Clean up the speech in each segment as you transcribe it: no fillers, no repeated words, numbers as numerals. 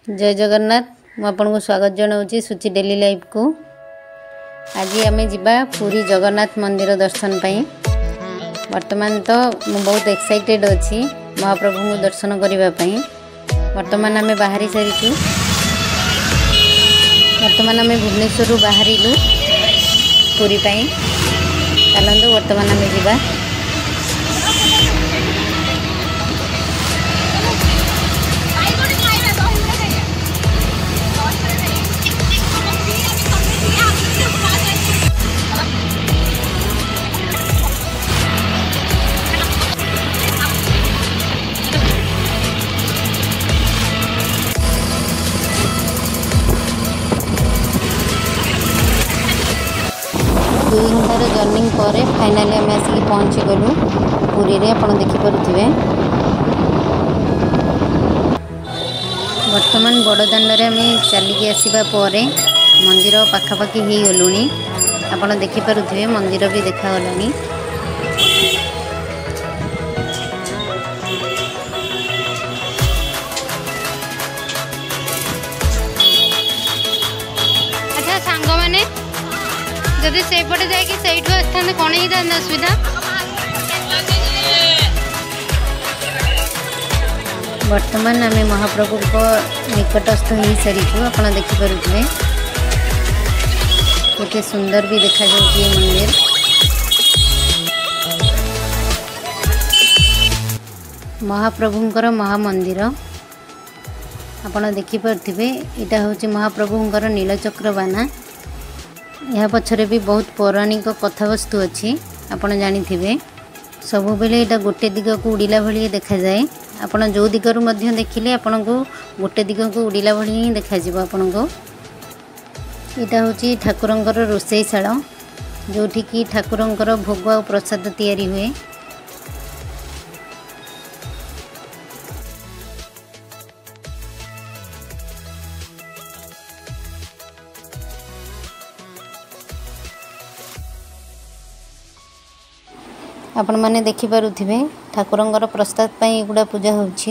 जय जगन्नाथ मुझे स्वागत जनाऊँगी सूची डेली लाइफ को। आज आम जा पुरी जगन्नाथ मंदिर दर्शन पाई। वर्तमान तो मु बहुत एक्साइटेड अच्छी महाप्रभु को दर्शन करने। वर्तमान आम बाहरी सारी वर्तमान आम भुवनेश्वर बाहर पुरी चलते वर्तमान आम जा। दुई घंटार जर्निंग पर फाइनाली आम आसिक पहुँची गलु पुरी रे। आपण देखिपे वर्तमान बड़दाण्ड आम चलिकी आसवा पर मंदिर पाखापाखि हो गलु। आपण देखिपे मंदिर भी देखागलानी। अच्छा सांग मैंने जदि से पटे जाकि सहीठू आसता कौन ही था असुविधा। वर्तमान आम महाप्रभु को निकटस्थ हो सारी आप देखिपे केते सुंदर भी देखा जाउछि ये मंदिर। महाप्रभुंकर महामंदिर आपण देखिपे यहाँ हूँ महाप्रभुंकर नीलचक्र बाना। यह पछरे भी बहुत पौराणिक कथावस्तु अच्छी आपण जानी। सबु बेले यहाँ गोटे दिग को उड़ीला भली देखा जाए। आपण जो दिगरु मध्य देखिले आपण को गोटे दिग को उड़ीला भली ही देखा जिवो। आपण को यहाँ हूँ ठाकुरंकर रोषेईशाला जोठी की ठाकुरंकर भोग और प्रसाद तैयारी हुए। आपण माने देखि पारुथिबे ठाकुरंकर प्रसाद पई गुडा पूजा होछि।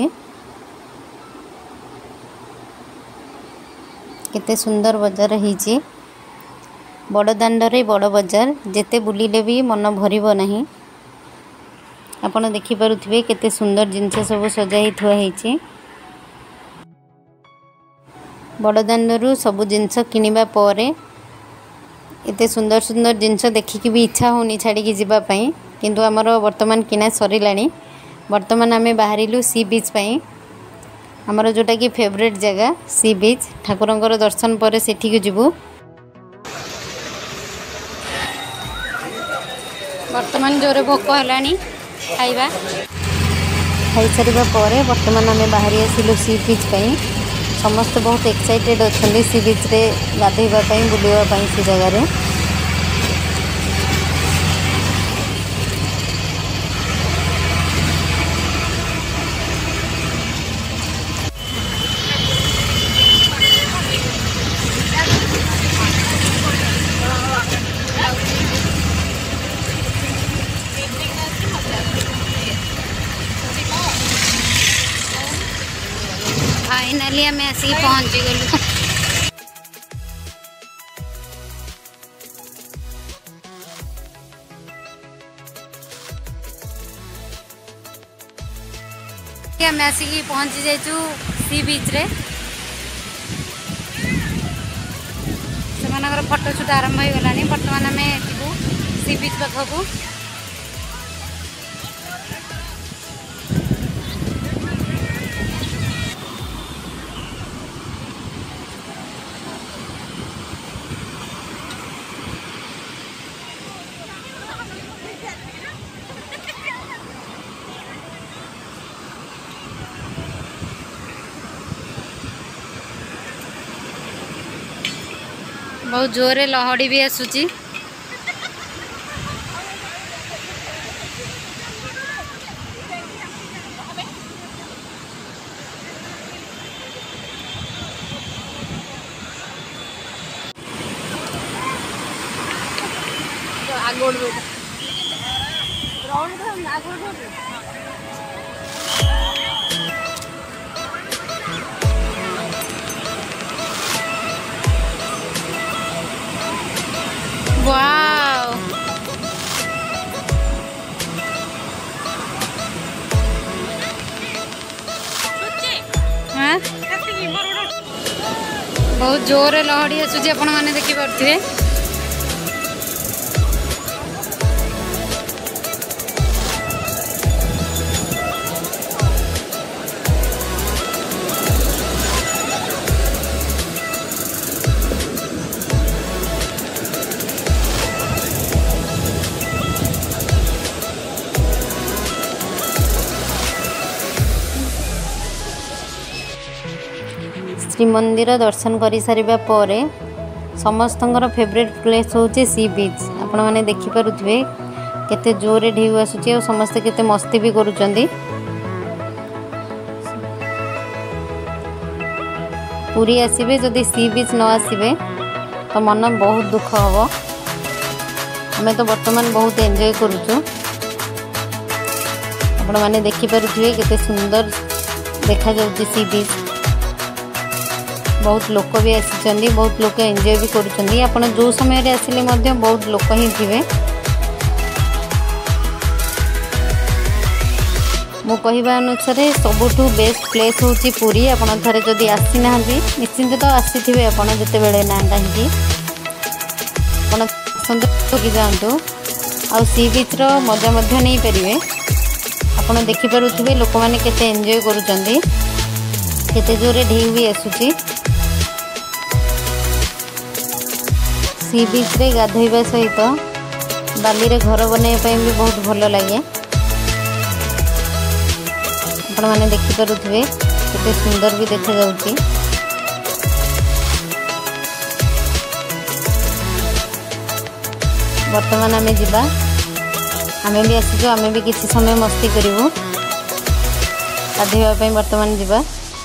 केते सुंदर बाजार हिची। बड़ दांड रे बड़ बाजार जेते बुलिले भी मन भरिबो नाही। आपण देखि पारुथिबे केते सुंदर जिंस सब सजाई थुआ हिची। बड़ दांड रु सब जिंस किनिबा परे एते सुंदर सुंदर जिंस देखिकी भी इच्छा होनी छाड़ी की जिबा पई। किंतु आमर वर्तमान किना सरिलाणी। वर्तमान आम बाहरिलु सी बीच पई। आमर जोटा कि फेवरेट जगह सी बीच। ठाकुरंकर दर्शन पर सेठी जीवु। वर्तमान जोरे भोक हलानी खाइबा खाई सारिबा परे वर्तमान आम बाहरी आसिलु सी बीच पई। समस्त बहुत एक्साइटेड अच्छे सी बीच रे गाधेबा पई बुलिबा पई से जगह रे। फाइनाली आम आसिक पहुँची गलु। आम आसिक पहुँची जाइचु सी बीच रे। से फोटोशूट आरंभ हो गलानी। वर्तमान आम जीवु सी बीच पाखकू। बहुत जोरे लहड़ी भी आसुची। हाँ बहुत जोर लहड़ी आसूची आपण मैंने देखिपे। श्रीमंदिर दर्शन कर सारिबा परे समस्तंकर फेवरेट प्लेस होचे सी बीच। आपण माने देखि पारुथिबे केते जोरे ढेउ आसुची और समस्त केते मस्ती भी करूचंदी। पूरी आसीबे जदि सी बीच न आसीबे तो मन बहुत दुख हबो। हमें तो वर्तमान बहुत एंजॉय करूचु। आपण माने देखि पारुथिबे केते सुंदर देखा जाउची सी बीच। बहुत लोक भी आसी, बहुत लोक एंजॉय भी करुँच। आप जो समय आसिले बहुत लोक ही थे। मो कहवा अनुसार सबुठ बेस्ट प्लेस हूँ पुरी। आप थे जदि आसी ना निश्चिंत तो आसी आप जिते बड़े ना कहीं जातु आ सी बीच रो मजा नहीं पारे। आप देखिपे लोक मैंने केते एंजॉय करुँच, केते जोरे ढेउ भी आसूची। सी बीच रे गाधोइबा सहित बाली रे घर बनैबा भी बहुत भल लगे। आपण माने देखि पारुथिबे केते सुंदर भी देखा जाउची। वर्तमान आमे जिबा, आमे भी आसीजो, आमे भी किछि समय मस्ती करिवो। गाधोइबा पई वर्तमान जिबा।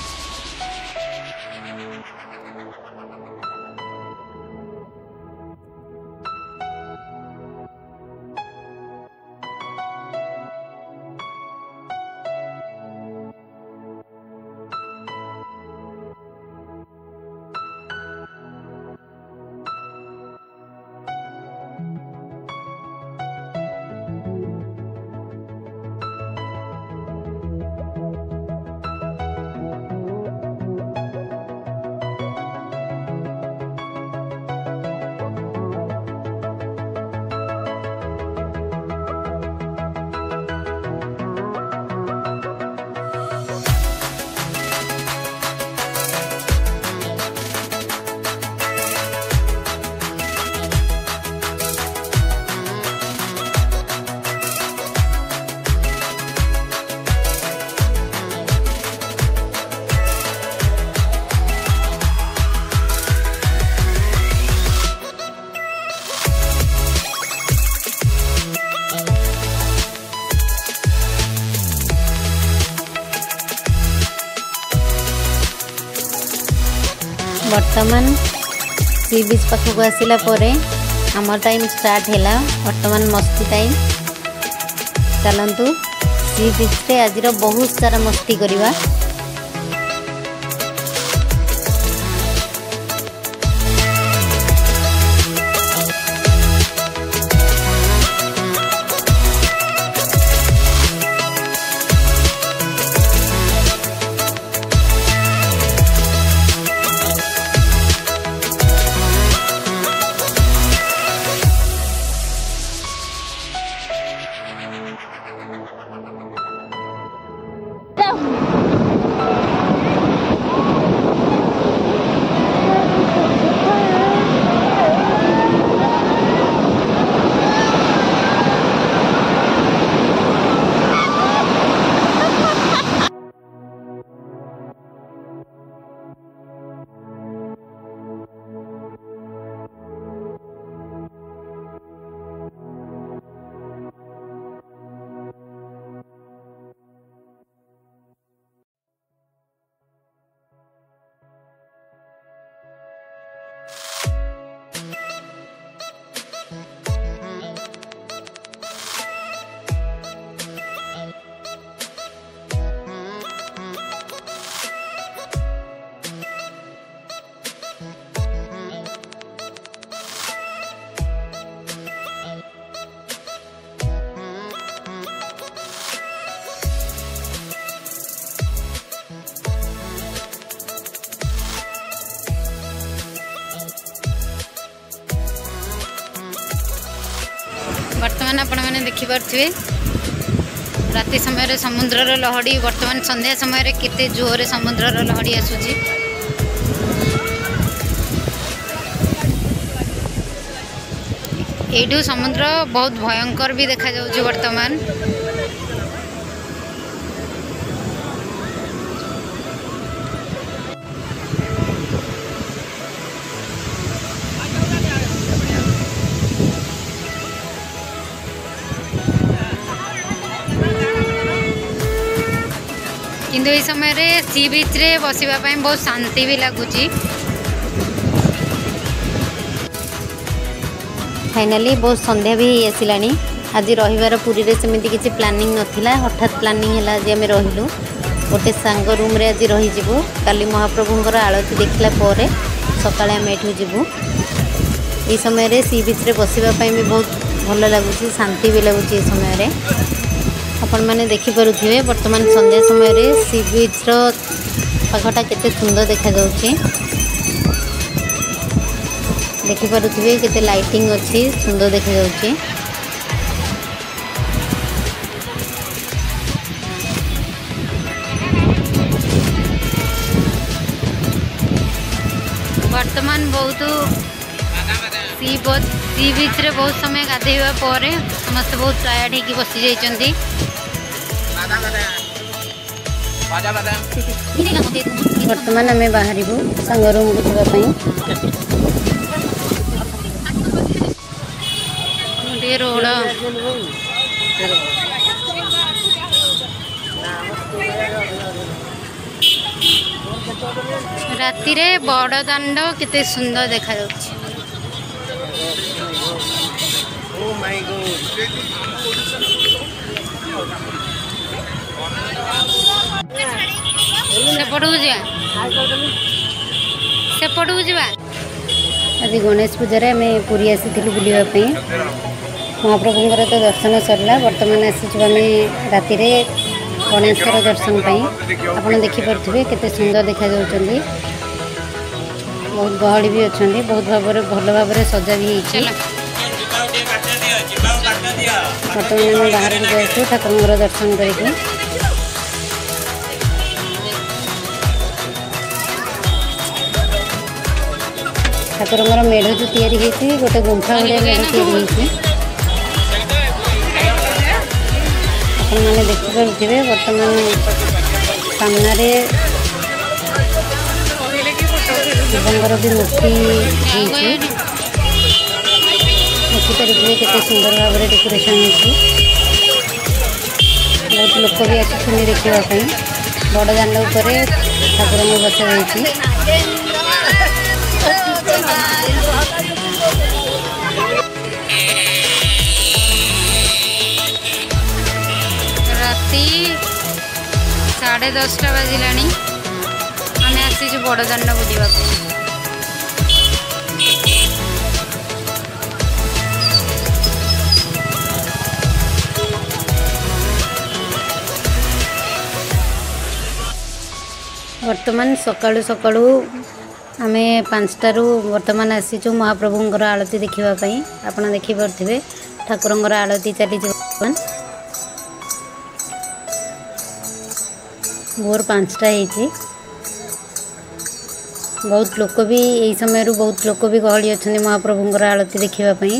वर्तमान सी बीच पाखक आसला आम टाइम स्टार्ट है। वर्तमान मस्ती टाइम चलतु सी बीच रे आज बहुत सारा मस्ती करवा। बर्तमान आपण मैंने देखिपे राति समय समुद्र लहड़ी बर्तमान संध्या समय केते जोरे समुद्र लहड़ी आसूची। एठू समुद्र बहुत भयंकर भी देखा जाउची वर्तमान। किंतु ये समय रे सी बीच रे बसिबा पई बहुत शांति भी लगुची। फाइनाली बहुत संध्या भी आसला। आज रविवार पुरी रे सेमती किसी प्लानिंग नथिला, हठात प्लानिंग है आज आम रहिलु। गोटे सांग रूम रे आज रहीजु। काली महाप्रभुंकर आलती देखला परे सकाळे आम एठू जीवु। ये समय रे सी बीच रे बसिबा पई भी बहुत भल लगुची, शांति भी लगुची। ये समय रे आपण मैंने देखिपे वर्तमान संध्या समय रे सी बीच रो पाखटा केते सुंदर देखा जाउची। देखिपे केते लाइटिंग अच्छी सुंदर देखा जाउची। वर्तमान बहुत सी बीच रे बहुत समय गाधेवा पर समस्त बहुत टायर्ड होगी बसी जाइछंती। वर्तमान आम बाहर सांग रूम को जावाई। रोड राति रे बड़ दांड केते सुंदर देखा जाउछि। सेपटू जा आज गणेश पूजा आम पुरी आसी बुलापी। महाप्रभुंर तो दर्शन सरला। बर्तमान आसीचु आम राति गणेशर दर्शन पर। आपड़ देखिपे केते सुंदर देखा जाउछंती। बहुत गहली भी अच्छा, बहुत भल भाव सजा भी होती। बर्तमान आम बाहर जाइए ठाकुर दर्शन करके। ठाकुर मेढ़ जो तैयारी होती गोटे गुंफा भाया मेढ़ तैयारी मैंने देखिपे। बर्तमान सामने शिवंकर भी मूर्ति देखिपे केते सुंदर भाव में डेकोरेशन होती। बहुत लोक भी आसुच्चंदी देखापी। बड़ दांड उपर ठाकुर बसा जाइए। राति 10:30 बाजिलानी। आम आसीचु बड़ दांड बुलिबा। वर्तमान सकाळु सकाळु आम 5टारू वर्तमान आसीचु महाप्रभुंर आलती देखापी। आपड़ देखिपे ठाकुर आलती चली भोर 5टा होती। बहुत लोक भी यही समय बहुत लोक भी गहली अच्छा महाप्रभुंर आलती देखापी।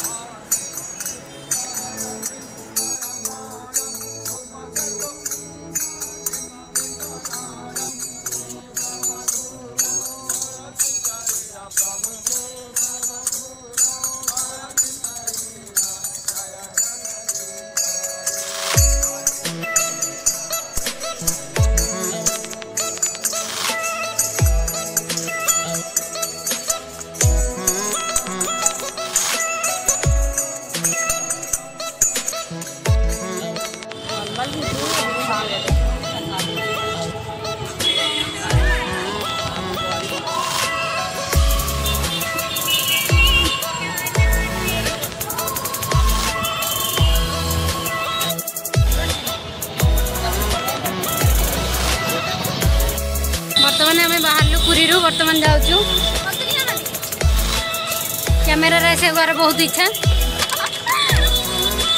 बर्तमान आम बाहर पुरी बर्तमान जाऊँ कैमेरा से बहुत इच्छा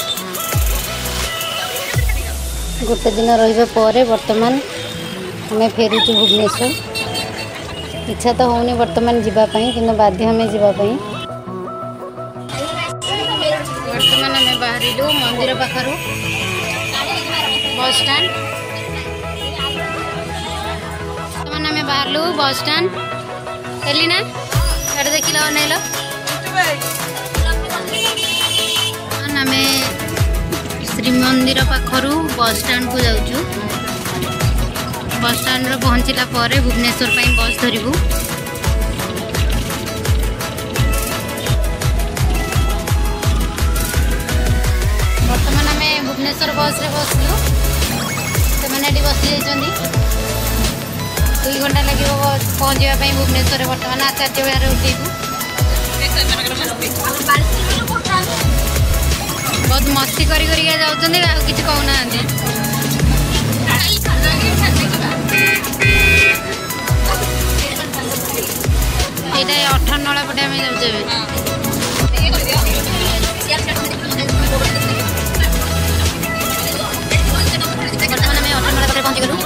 गोटे दिन रहिबा परे वर्तमान हमें फेरुचु भुवनेश्वर। इच्छा तो होनी वर्तमान जीवाई कि बाध्य हमें जीवाई। वर्तमान आम बाहर मंदिर पाखर बस स्टैंड। वर्तमान आम बाहर बस स्टैंड हेली ना ये देख लो अनेल आम श्रीमंदिर पाखर बस स्टैंड को जाऊँ। बस स्टैंड पहुँचला भुवनेश्वर बस धरबू। वर्तमान आम भुवनेश्वर बस रे बसलु से बसी जाइए 2 घंटा लगे पहुँचापी भुवनेश्वर। वर्तमान आचार्य विहार उठेबू। बहुत मस्ती करी जाऊँ कि कहना यहाँ 18 नला पटे आम जाऊे। वर्तमान आम 18 नला पटे पहुँची गलु।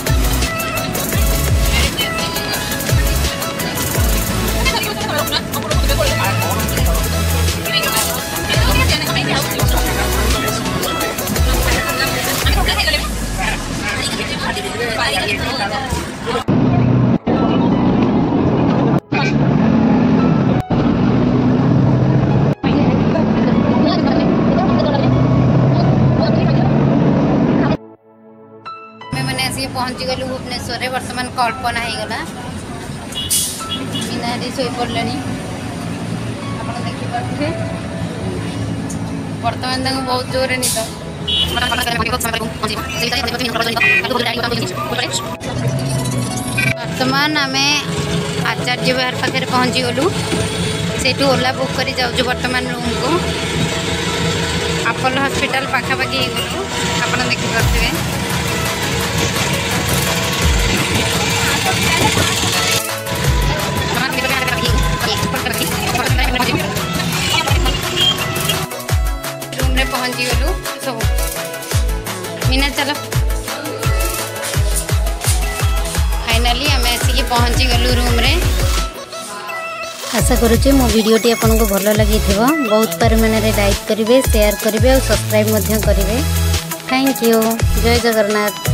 मैंने पहुँची गलु भुवनेश्वर। वर्तमान कल्पना हो गला मीना शोई पड़े। आप देखिए वर्तमान बहुत जोर निद। वर्तमान आम आचार्य विहार पाखे पहुँची गलु। से ओला बुक कर जाऊँ वर्तमान रूम को। अपोलो हॉस्पिटल पाखापाखि गलु। आप देखिपे रूम रे पहुँची गलु सब। मीना चलो फाइनाली आम आसिक पहुँची गलु रूम रे। आशा करुचे मो वीडियोटी आपको भल लगी बहुत परिमाण लाइक करेंगे, शेयर करेंगे और सब्सक्राइब करेंगे। Thank you. जय जगन्नाथ।